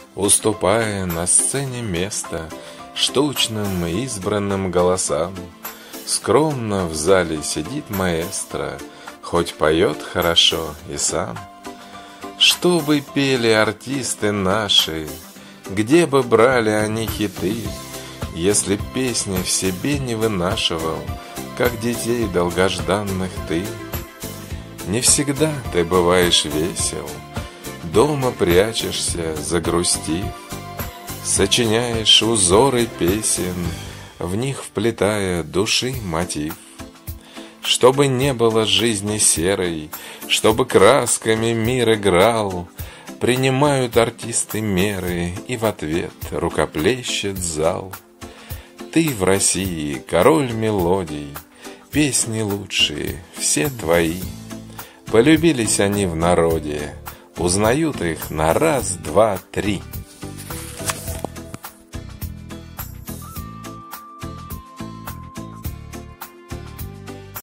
уступая на сцене место штучным избранным голосам. Скромно в зале сидит маэстро, хоть поет хорошо и сам. Что бы пели артисты наши, где бы брали они хиты, если песни в себе не вынашивал, как детей долгожданных ты? Не всегда ты бываешь весел, дома прячешься, загрустив, сочиняешь узоры песен, в них вплетая души мотив. Чтобы не было жизни серой, чтобы красками мир играл, принимают артисты меры, и в ответ рукоплещет зал. Ты в России король мелодий, песни лучшие, все твои. Полюбились они в народе, узнают их на раз, два, три.